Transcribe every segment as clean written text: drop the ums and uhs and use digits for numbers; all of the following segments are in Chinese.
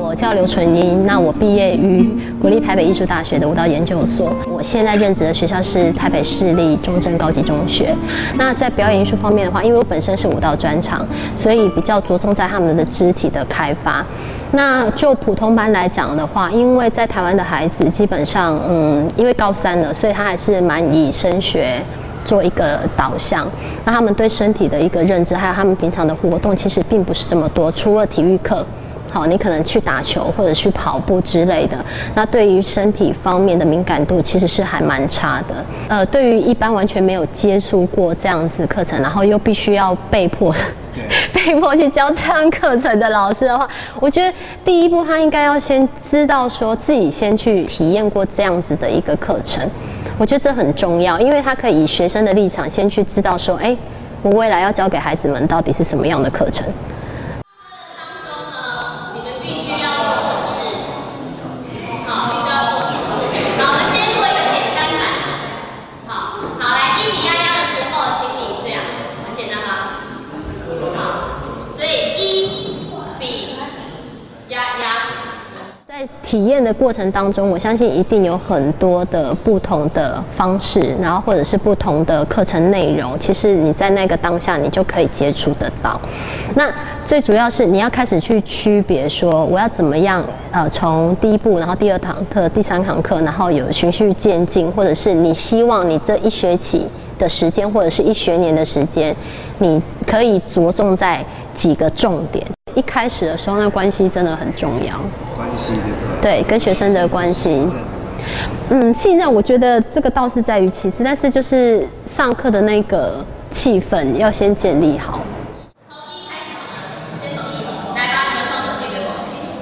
我叫刘纯英，那我毕业于国立台北艺术大学的舞蹈研究所。我现在任职的学校是台北市立中正高级中学。那在表演艺术方面的话，因为我本身是舞蹈专长，所以比较着重在他们的肢体的开发。那就普通班来讲的话，因为在台湾的孩子基本上，因为高3了，所以他还是蛮以升学做一个导向，那他们对身体的一个认知，还有他们平常的活动，其实并不是这么多。除了体育课，好，你可能去打球或者去跑步之类的，那对于身体方面的敏感度其实是还蛮差的。对于一般完全没有接触过这样子课程，然后又必须要被迫去教这样课程的老师的话，我觉得第一步他应该要先知道说自己先去体验过这样子的一个课程。我觉得这很重要，因为他可以以学生的立场先去知道说，我未来要教给孩子们到底是什么样的课程。 当中呢，你们必须要做手势，好，必须要做手势。好，我们先做一个简单版。好，来一比压的时候，请你这样，很简单吧？好，所以一比压。 在体验的过程当中，我相信一定有很多的不同的方式，然后或者是不同的课程内容，其实你在那个当下你就可以接触得到。那最主要是你要开始去区别说，我要怎么样从第一步，然后第2堂课、第3堂课，然后有循序渐进，或者是你希望你这1学期的时间，或者是1学年的时间，你可以着重在几个重点。一开始的时候，那关系真的很重要。 关系对不对？对，跟学生的关系。信任我觉得这个倒是在于其次，但是就是上课的那个气氛要先建立好。 从1开始好吗？先从1，来把你们双手借给我。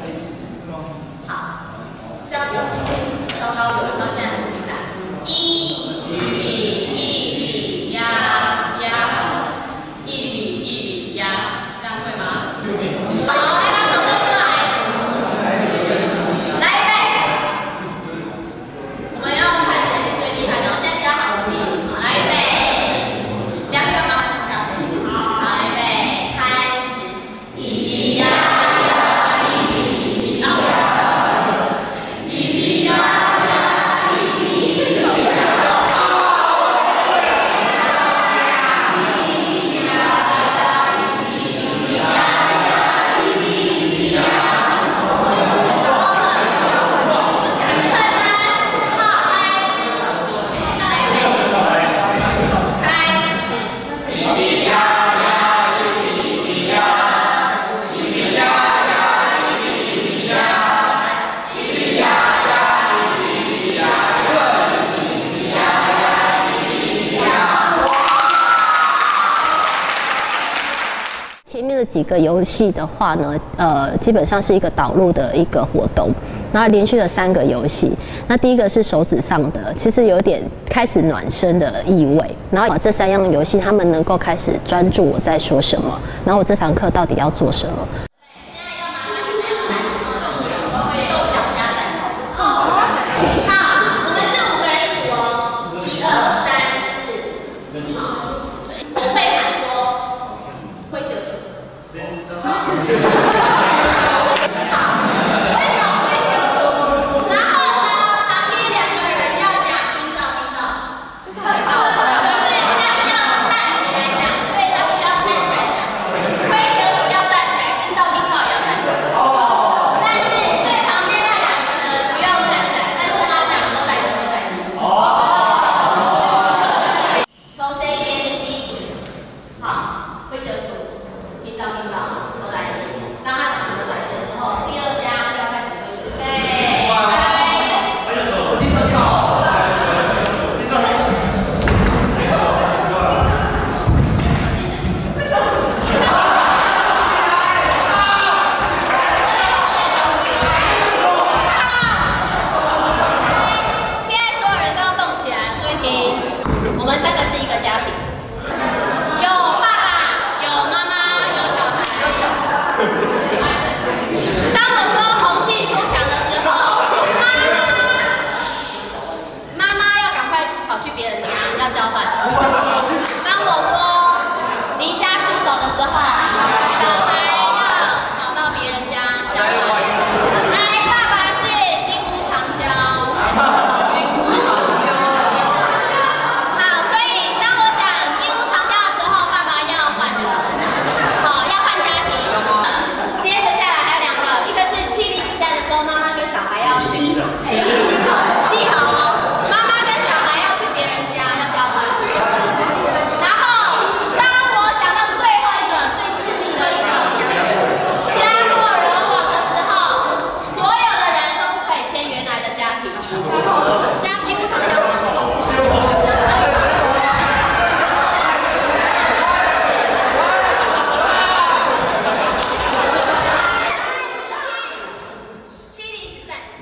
好，这样糟糕，有人到现在还不来。一比压，一比压，这样会吗？好，来把手伸出来。来预备，我们要开始是最厉害的，我现在教孩子你。好，来预备，2个人慢慢从下手。好，预备，开始，一比压，一比压，一比压，一比压。 前面的几个游戏的话呢，基本上是一个导入的一个活动，然后连续了3个游戏。那第一个是手指上的，其实有点开始暖身的意味。然后这3样游戏，他们能够开始专注我在说什么，然后我这堂课到底要做什么。 现在要麻烦你们要站起，动脚加站起。好，我们是5个人一组哦，1、2、3、4。好，我会喊说，会写字。好，我会讲会写字。然后呢，旁边2个人要讲冰照。可是要站起来讲，所以他必须要站起来讲。会写字要站起来，冰照也要站起来。但是最旁边那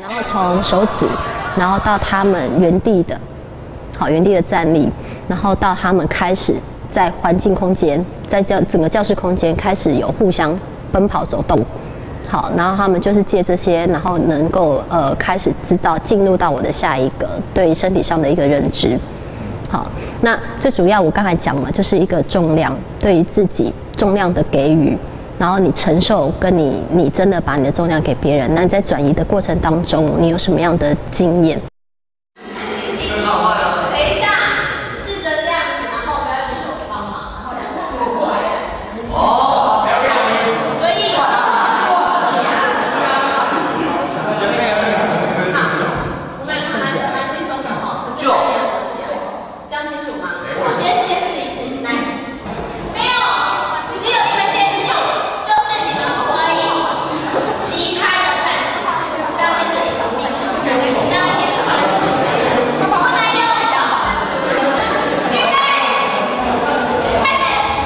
然后从手指，然后到他们原地的站立，然后到他们开始在环境空间，在整个教室空间开始有互相奔跑走动。好，然后他们就是借这些，然后能够开始知道进入到我的下一个对于身体上的一个认知。好，那最主要我刚才讲了，就是一个重量，对于自己重量的给予，然后你承受跟你真的把你的重量给别人，那你在转移的过程当中，你有什么样的经验？ 等一下，试着这样子，然后不要用手帮忙，然后两个过来才行。哦，所以好，我们蛮轻松的哈，可是要合起来，这样清楚吗？好，先试一次，来，没有，只有一个限制，就是你们不可以离开的站起来，这样变成一个密则，这样变得关系是谁？不能用手，预备，开始。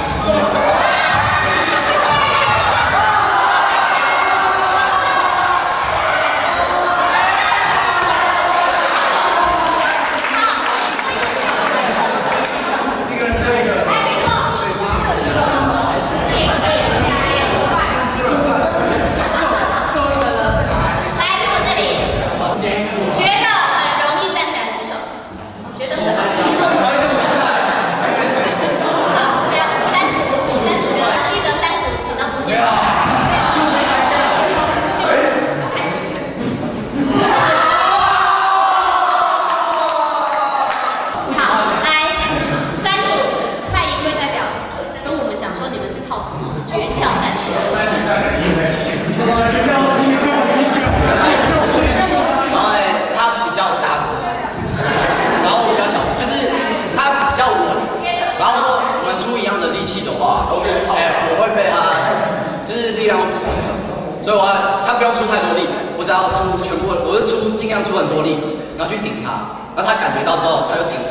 所以他不用出太多力，我只要出全部，我就尽量出很多力，然后去顶他，然后他感觉到之后，他就顶我。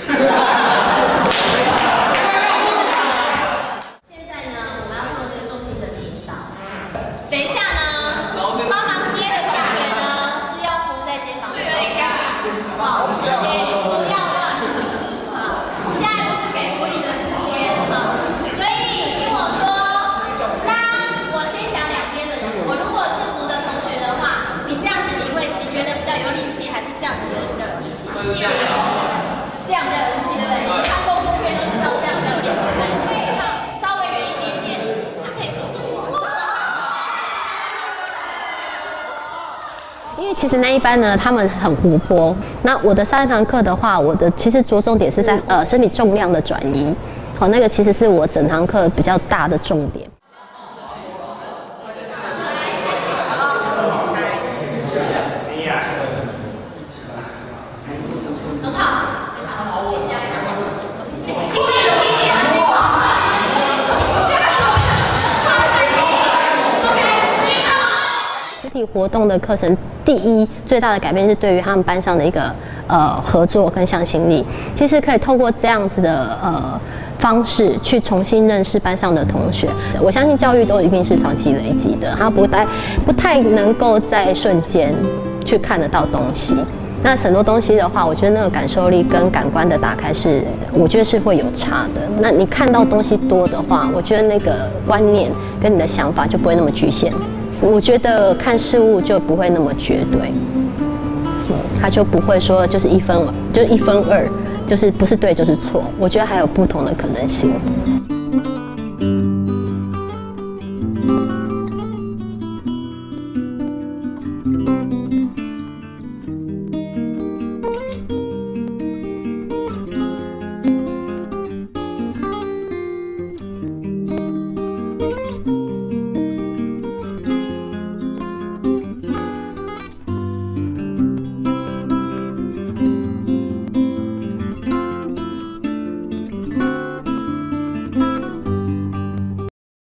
现在呢，我们要做这个重心的倾倒。等一下呢，帮忙接的同学呢是要扶在肩膀上，好，先不要乱。好，现在不是给扶你的时间哈，所以听我说，当我先讲两边的人，我如果是扶的同学的话，你这样子你觉得比较有力气，还是这样子觉得比较有力气？这样比较有力气，对不对？你看功夫片都知道这样比较有力气，对不对？所以它稍微远一点点，它可以辅助我。 因为其实那一班呢，他们很活泼。那我的上一堂课的话，我的其实着重点是在身体重量的转移。好，那个其实是我整堂课比较大的重点。 很好，非常好，请加油，轻点，轻一点。 肢体活动的课程，第一最大的改变是对于他们班上的一个合作跟向心力。其实可以透过这样子的方式去重新认识班上的同学。我相信教育都一定是长期累积的，它不太能够在瞬间去看得到东西。那很多东西的话，我觉得那个感受力跟感官的打开是，我觉得是会有差的。那你看到东西多的话，我觉得那个观念跟你的想法就不会那么局限。我觉得看事物就不会那么绝对，他就不会说就是一分二，就是不是对就是错。我觉得还有不同的可能性。